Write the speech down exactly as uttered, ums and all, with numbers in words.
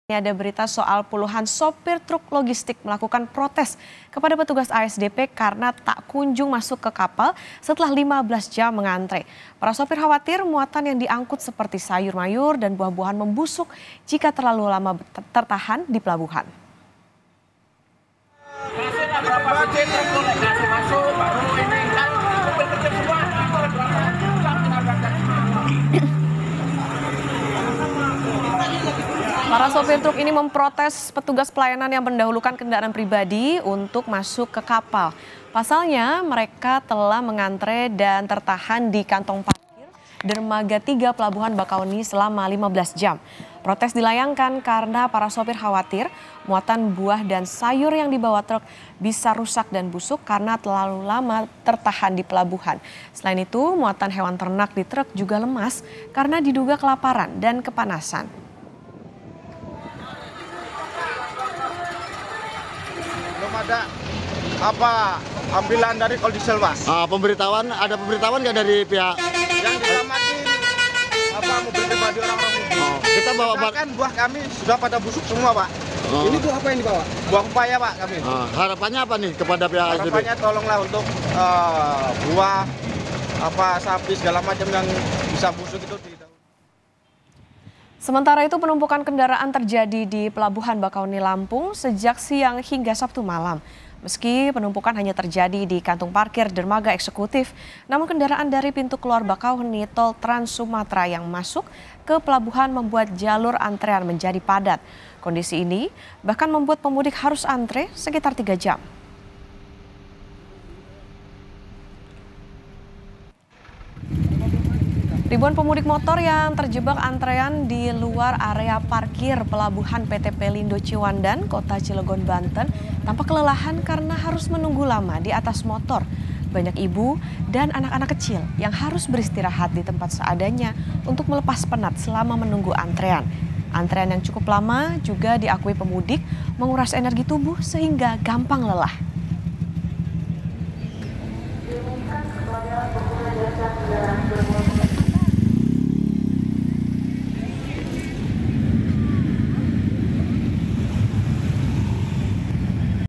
Ini ada berita soal puluhan sopir truk logistik melakukan protes kepada petugas A S D P karena tak kunjung masuk ke kapal setelah lima belas jam mengantre. Para sopir khawatir muatan yang diangkut seperti sayur mayur dan buah-buahan membusuk jika terlalu lama tertahan di pelabuhan. Para sopir truk ini memprotes petugas pelayanan yang mendahulukan kendaraan pribadi untuk masuk ke kapal. Pasalnya, mereka telah mengantre dan tertahan di kantong parkir dermaga tiga Pelabuhan Bakauheni selama lima belas jam. Protes dilayangkan karena para sopir khawatir muatan buah dan sayur yang dibawa truk bisa rusak dan busuk karena terlalu lama tertahan di pelabuhan. Selain itu, muatan hewan ternak di truk juga lemas karena diduga kelaparan dan kepanasan. Belum ada apa ambilan dari kol diesel, Pak. Ah, pemberitahuan, ada pemberitahuan nggak dari pihak Yang dilamatin apa mobil pribadi orang-orang mudik. Oh, kita bawa bar- kan buah kami sudah pada busuk semua, Pak. Oh. Ini buah apa yang dibawa? Buah pepaya, Pak, kami. Ah, harapannya apa nih kepada pihak A S D P? Harapannya tolonglah untuk uh, buah apa sapi segala macam yang bisa busuk itu di Sementara itu penumpukan kendaraan terjadi di Pelabuhan Bakauheni Lampung sejak siang hingga Sabtu malam. Meski penumpukan hanya terjadi di kantung parkir dermaga eksekutif, namun kendaraan dari pintu keluar Bakauheni Tol Trans Sumatera yang masuk ke pelabuhan membuat jalur antrean menjadi padat. Kondisi ini bahkan membuat pemudik harus antre sekitar tiga jam. Ribuan pemudik motor yang terjebak antrean di luar area parkir pelabuhan P T Pelindo Ciwandan, Kota Cilegon, Banten, tampak kelelahan karena harus menunggu lama di atas motor. Banyak ibu dan anak-anak kecil yang harus beristirahat di tempat seadanya untuk melepas penat selama menunggu antrean. Antrean yang cukup lama juga diakui pemudik menguras energi tubuh sehingga gampang lelah. Diumumkan kepada pengguna jasa kendaraan